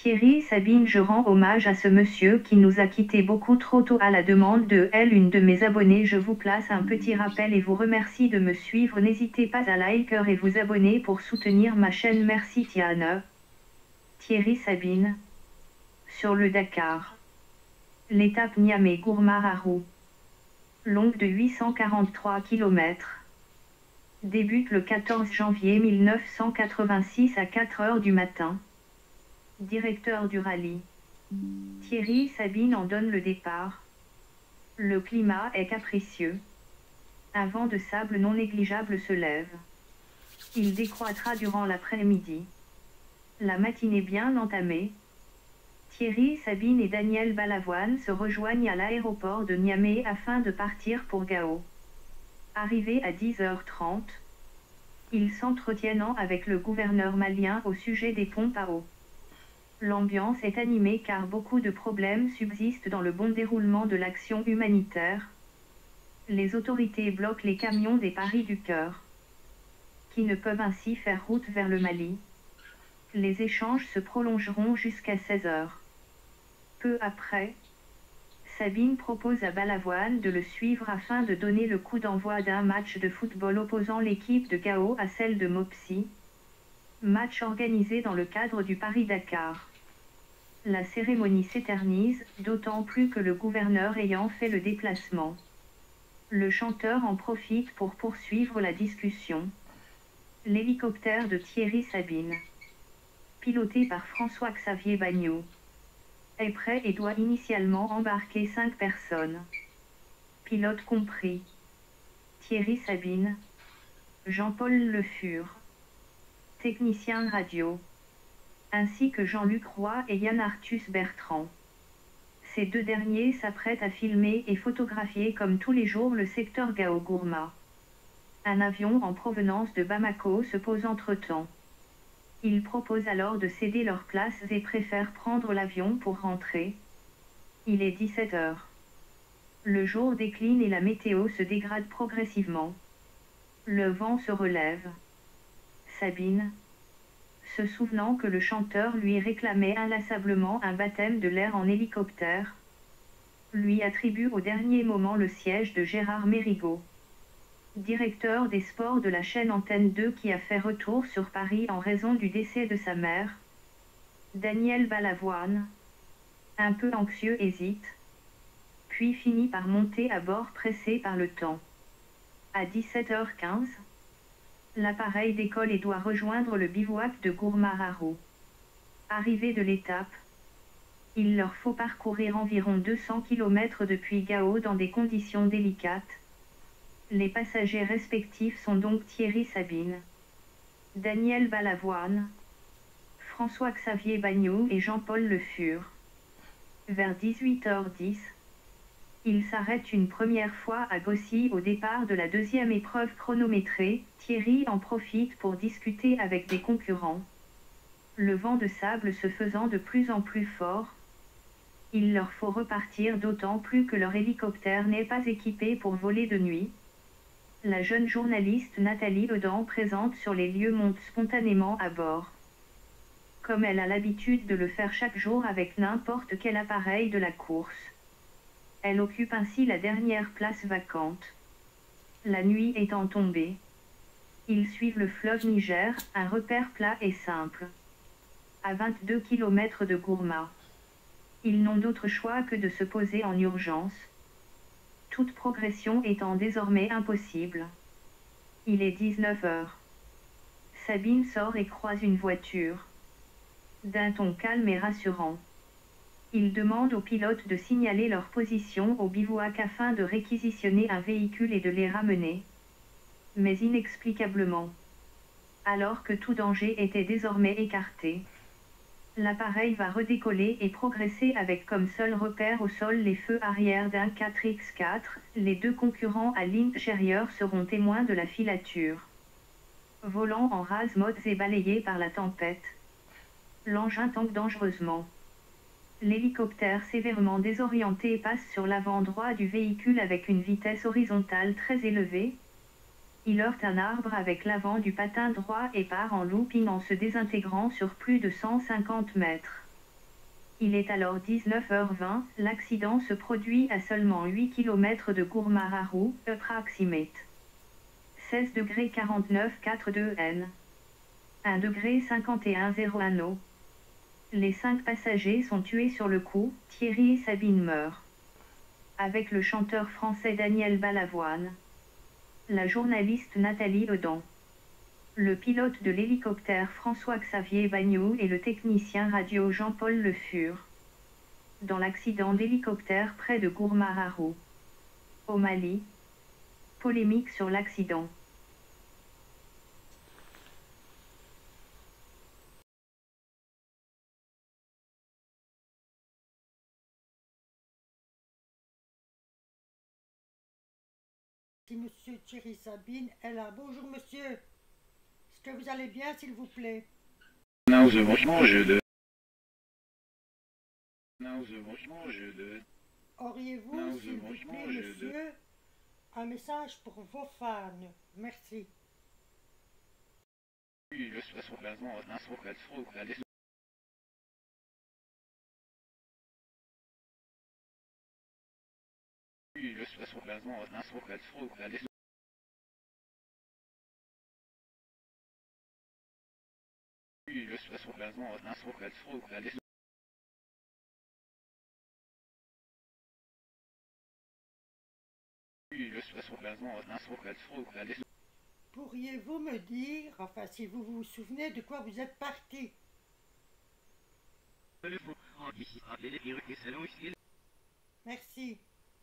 Thierry Sabine, je rends hommage à ce monsieur qui nous a quittés beaucoup trop tôt à la demande de elle, une de mes abonnées. Je vous place un petit rappel et vous remercie de me suivre. N'hésitez pas à liker et vous abonner pour soutenir ma chaîne. Merci Tiane. Thierry Sabine. Sur le Dakar. L'étape Niamey-Gourma-Rarou. Longue de 843 km. Débute le 14 janvier 1986 à 4 heures du matin. Directeur du rallye. Thierry Sabine en donne le départ. Le climat est capricieux. Un vent de sable non négligeable se lève. Il décroîtra durant l'après-midi. La matinée bien entamée. Thierry Sabine et Daniel Balavoine se rejoignent à l'aéroport de Niamey afin de partir pour Gao. Arrivés à 10h30, ils s'entretiennent avec le gouverneur malien au sujet des pompes à eau. L'ambiance est animée car beaucoup de problèmes subsistent dans le bon déroulement de l'action humanitaire. Les autorités bloquent les camions des Paris du Cœur, qui ne peuvent ainsi faire route vers le Mali. Les échanges se prolongeront jusqu'à 16h. Peu après, Sabine propose à Balavoine de le suivre afin de donner le coup d'envoi d'un match de football opposant l'équipe de Gao à celle de Mopsi. Match organisé dans le cadre du Paris-Dakar. La cérémonie s'éternise, d'autant plus que le gouverneur ayant fait le déplacement. Le chanteur en profite pour poursuivre la discussion. L'hélicoptère de Thierry Sabine, piloté par François-Xavier Bagnaud, est prêt et doit initialement embarquer 5 personnes. Pilote compris. Thierry Sabine, Jean-Paul Le Fur, technicien radio, ainsi que Jean-Luc Roy et Yann Arthus Bertrand. Ces deux derniers s'apprêtent à filmer et photographier comme tous les jours le secteur Gao-Gourma. Un avion en provenance de Bamako se pose entre-temps. Ils proposent alors de céder leurs places et préfèrent prendre l'avion pour rentrer. Il est 17h. Le jour décline et la météo se dégrade progressivement. Le vent se relève. Sabine, se souvenant que le chanteur lui réclamait inlassablement un baptême de l'air en hélicoptère, lui attribue au dernier moment le siège de Gérard Mérigot, directeur des sports de la chaîne Antenne 2 qui a fait retour sur Paris en raison du décès de sa mère. Daniel Balavoine, un peu anxieux, hésite, puis finit par monter à bord pressé par le temps. À 17h15, l'appareil décolle et doit rejoindre le bivouac de Gourma-Rarou. Arrivé de l'étape, il leur faut parcourir environ 200 km depuis Gao dans des conditions délicates. Les passagers respectifs sont donc Thierry Sabine, Daniel Balavoine, François-Xavier Bagnaud et Jean-Paul Le Fur. Vers 18h10, ils s'arrêtent une première fois à Gossy au départ de la deuxième épreuve chronométrée. Thierry en profite pour discuter avec des concurrents. Le vent de sable se faisant de plus en plus fort, il leur faut repartir, d'autant plus que leur hélicoptère n'est pas équipé pour voler de nuit. La jeune journaliste Nathalie Edan, présente sur les lieux, monte spontanément à bord. Comme elle a l'habitude de le faire chaque jour avec n'importe quel appareil de la course. Elle occupe ainsi la dernière place vacante. La nuit étant tombée, ils suivent le fleuve Niger, un repère plat et simple. À 22 km de Gourma, ils n'ont d'autre choix que de se poser en urgence, toute progression étant désormais impossible. Il est 19h. Sabine sort et croise une voiture, d'un ton calme et rassurant. Il demande aux pilotes de signaler leur position au bivouac afin de réquisitionner un véhicule et de les ramener. Mais inexplicablement, alors que tout danger était désormais écarté, l'appareil va redécoller et progresser avec comme seul repère au sol les feux arrière d'un 4x4. Les deux concurrents à l'intérieur seront témoins de la filature. Volant en rase modes et balayé par la tempête, l'engin tangue dangereusement. L'hélicoptère, sévèrement désorienté, passe sur l'avant droit du véhicule avec une vitesse horizontale très élevée. Il heurte un arbre avec l'avant du patin droit et part en looping en se désintégrant sur plus de 150 mètres. Il est alors 19h20, l'accident se produit à seulement 8 km de Gourmararu, approximate. 16°49'42 N. 1°51'01 No. Les 5 passagers sont tués sur le coup, Thierry et Sabine meurent. Avec le chanteur français Daniel Balavoine. La journaliste Nathalie Edan. Le pilote de l'hélicoptère François-Xavier Bagnoud et le technicien radio Jean-Paul Le Fur. Dans l'accident d'hélicoptère près de Gourmararu, au Mali. Polémique sur l'accident. Si monsieur Thierry Sabine est là. Bonjour monsieur. Est-ce que vous allez bien s'il vous plaît? Auriez-vous s'il vous plaît monsieur un message pour vos fans? Merci. Pourriez-vous me dire, enfin si vous vous souvenez de quoi vous êtes parti? Merci.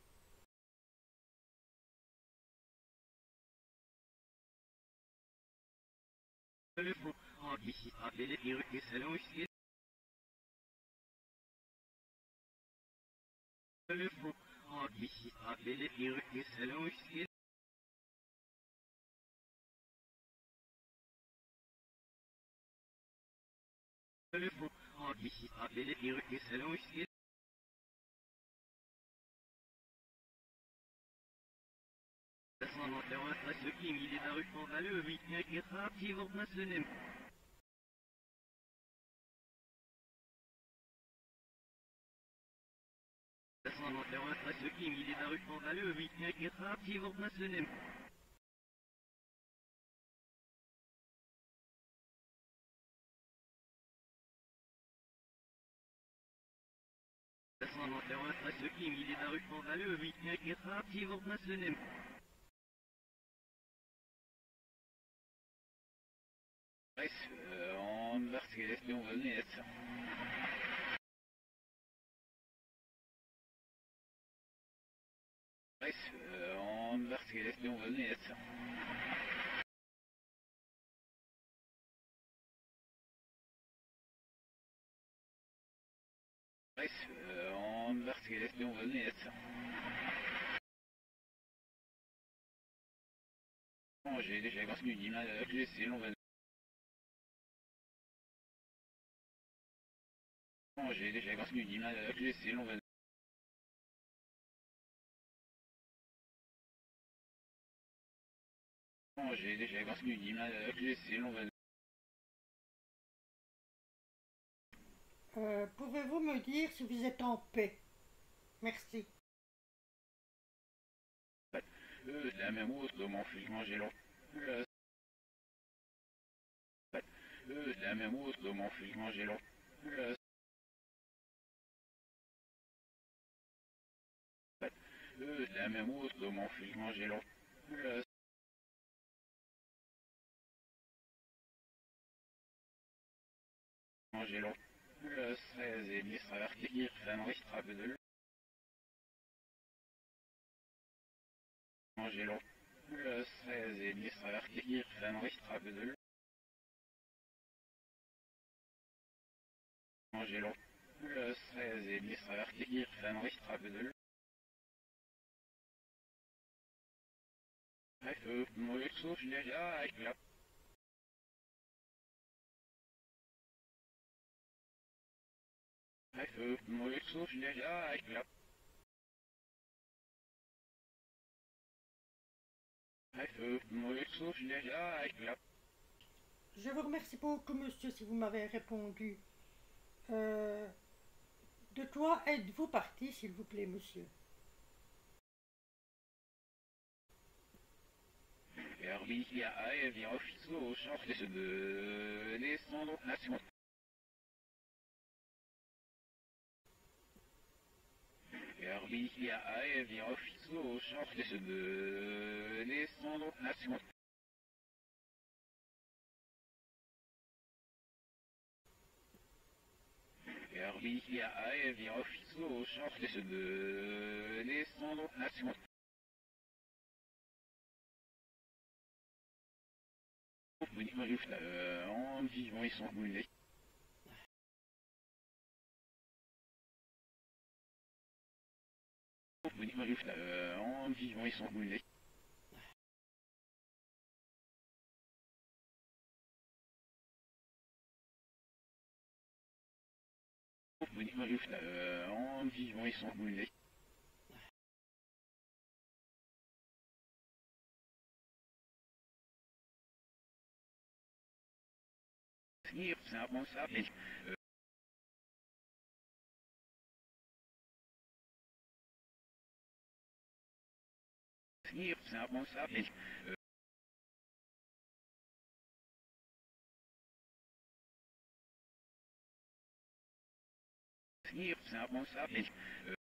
Pouvez-vous me dire si vous êtes en paix? Merci. Je vous remercie beaucoup monsieur si vous m'avez répondu. De quoi êtes-vous parti, s'il vous plaît, monsieur? Herbie a via officio charge de descendre nation. Herbie a via officio charge de descendre nation. Herbie a via officio charge de descendre nation. En vivant, ils sont brûlés. En vivant, ils sont brûlés. En vivant, ils sont brûlés. C'est impensable. C'est impensable. C'est impensable.